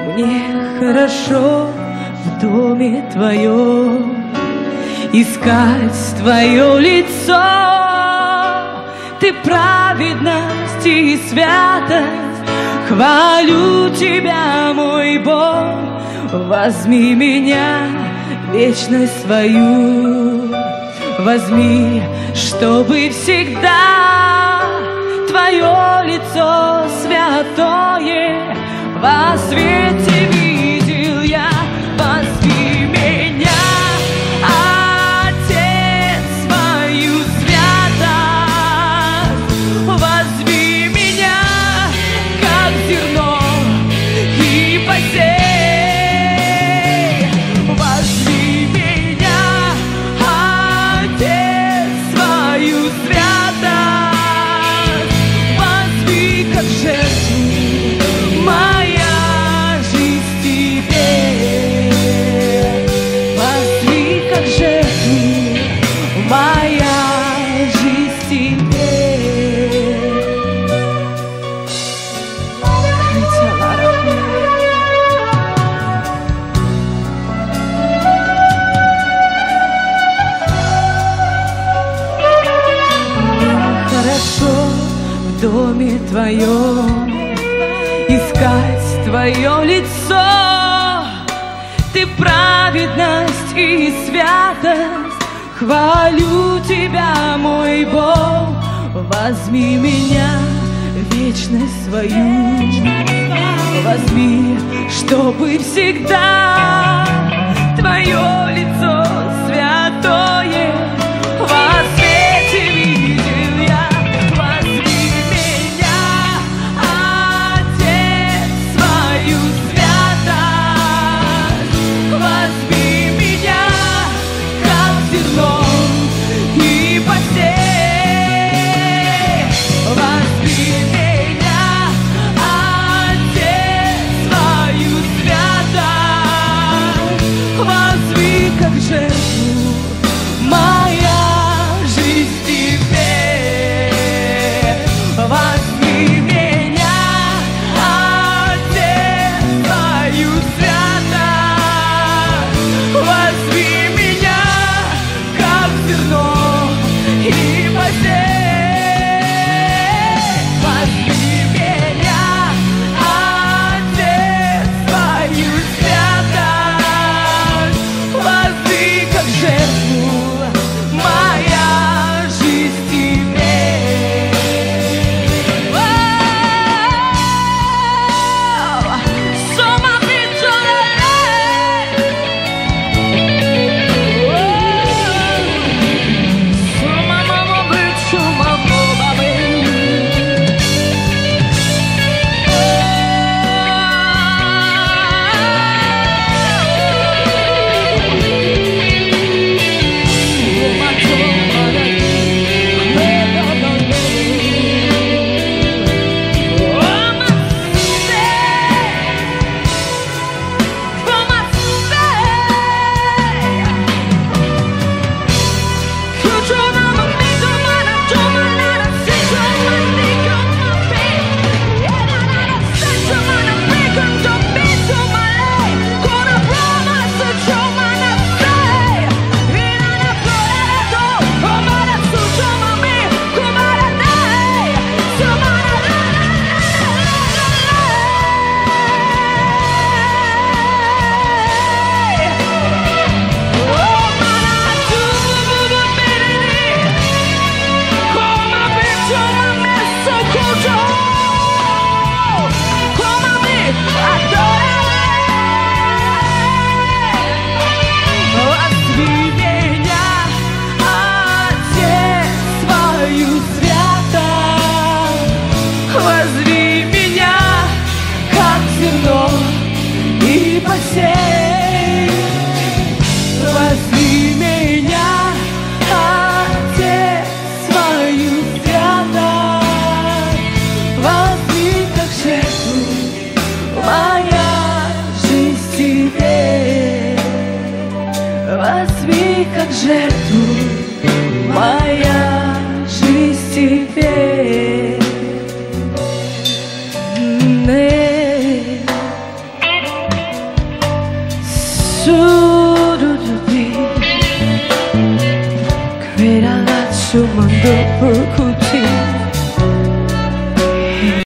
Мне хорошо в доме твоем, искать твое лицо. Ты праведность и святость, хвалю тебя, мой Бог. Возьми меня, вечность свою, возьми, чтобы всегда твое лицо святое во свете видел я. Возьми меня, Отец, свою святость, возьми меня, как зерно, и посей. Возьми меня, Отец, свою святость, возьми, как жертву, моя жизнь тебе. Возьми, как жертву, моя жизнь тебе. Хорошо в доме твоем, искать твое лицо. Ты праведность и святость, хвалю тебя, мой Бог. Возьми меня, вечность свою, возьми, чтобы всегда твое лицо святое во свете видел я. Возьми меня, Отец, свою святость, возьми меня, как зерно, и посей. Возьми меня, Отец, свою святость, возьми, как жертву, моя жизнь тебе. Возьми меня, Отец, свою святость, возьми меня, как зерно, и посей. Возьми меня, Отец, свою святость, возьми, как жертву, моя жизнь тебе. Возьми меня, как зерно, и посей. Возьми меня, Отец, свою святость, возьми, как жертву, моя жизнь тебе. Возьми, как жертву, моя жизнь тебе. suruh lebih. Kau rela cuma untuk berkutik.